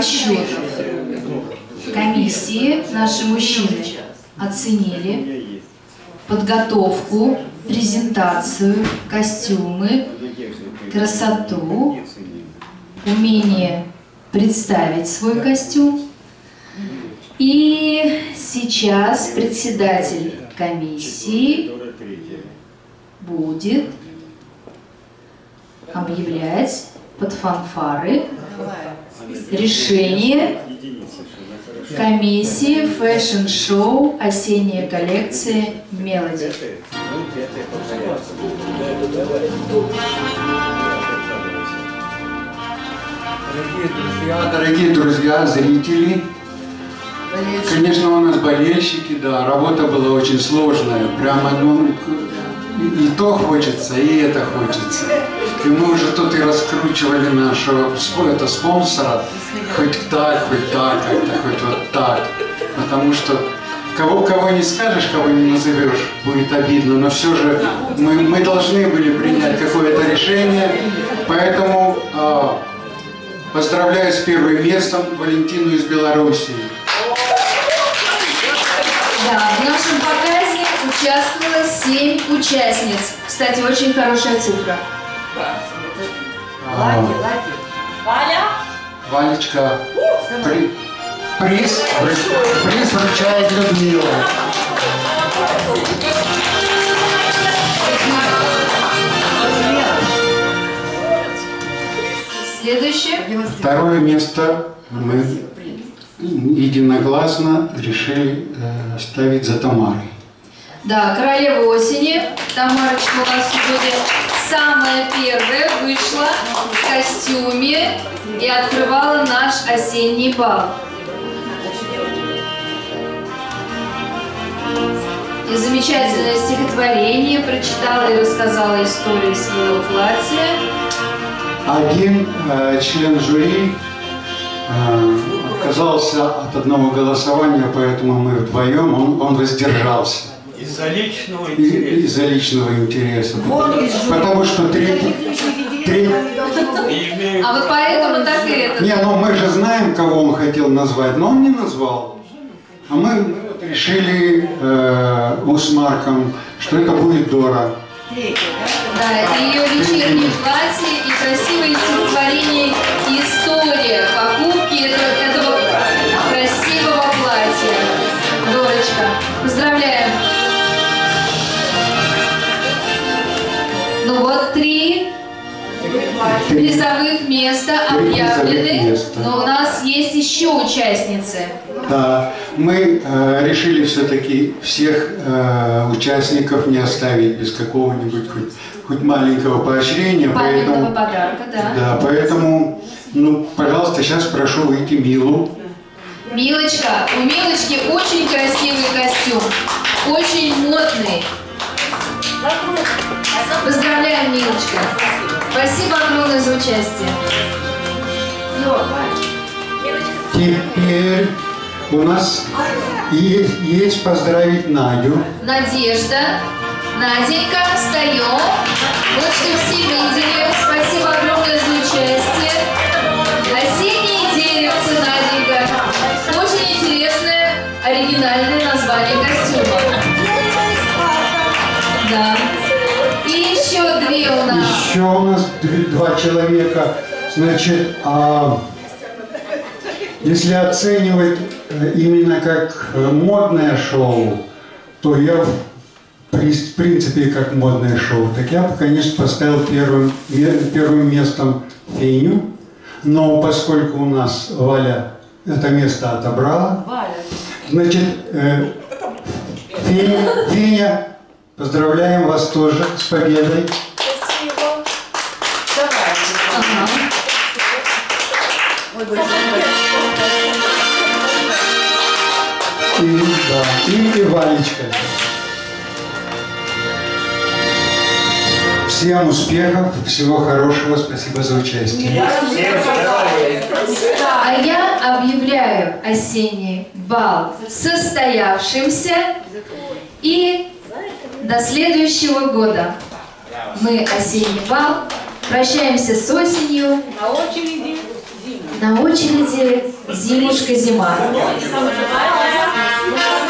подсчетов комиссии наши мужчины оценили подготовку, презентацию, костюмы, красоту, умение представить свой костюм. И сейчас председатель комиссии будет объявлять под фанфары решение комиссии фэшн-шоу «Осенняя коллекция Мелоди». Дорогие друзья, зрители, конечно, у нас болельщики, да, работа была очень сложная, прямо, ну, и то хочется, и это хочется. И мы уже тут и раскручивали нашего спонсора, хоть так, как-то, хоть вот так. Потому что кого не скажешь, кого не назовешь, будет обидно, но все же мы должны были принять какое-то решение. Поэтому поздравляю с первым местом Валентину из Белоруссии. Да, в нашем показе участвовало 7 участниц. Кстати, очень хорошая цифра. Валя? Валечка, приз вручает Людмила. Следующее. Второе место мы единогласно решили ставить за Тамарой. Да, королева осени. Тамарочка у нас сегодня самая первая вышла в костюме и открывала наш осенний бал. И замечательное стихотворение прочитала и рассказала историю своего платья. Один член жюри отказался от одного голосования, поэтому мы вдвоем, он воздержался. Из-за личного интереса. Из-за личного интереса. Потому что А вот поэтому так и это. Не, ну мы же знаем, кого он хотел назвать, но он не назвал. А мы решили с Марком, что это будет Дора. Да, это ее вечернее платье и красивое стихотворение и история покупки этого красивого платья. Дорочка, поздравляем! Ну вот 3 призовых места объявлены, но у нас есть еще участницы. Да, мы решили все-таки всех участников не оставить без какого-нибудь хоть маленького поощрения. Памятного подарка, да. Да, поэтому, ну, пожалуйста, сейчас прошу выйти Милу. Милочка, у Милочки очень красивый костюм, очень модный. Поздравляем, Милочка. Спасибо огромное за участие. Теперь у нас есть поздравить Надю. Надежда. Наденька, встаем. Вот что все видели. Спасибо огромное за участие. Осеннее деревце, Наденька. Очень интересное, оригинальное название костюма. Да. И еще 2 у нас. Еще у нас 2 человека. Значит, если оценивать именно как модное шоу, то я в принципе как модное шоу, так я бы, конечно, поставил первым местом Феню. Но поскольку у нас Валя это место отобрала, значит, Феня, поздравляем вас тоже с победой. Спасибо. Давайте. Ага. И Валечка. Всем успехов, всего хорошего, спасибо за участие. А я объявляю осенний бал состоявшимся, и до следующего года мы осенний бал прощаемся с осенью. На очереди зима. На очереди «Зимушка, зима». Валя.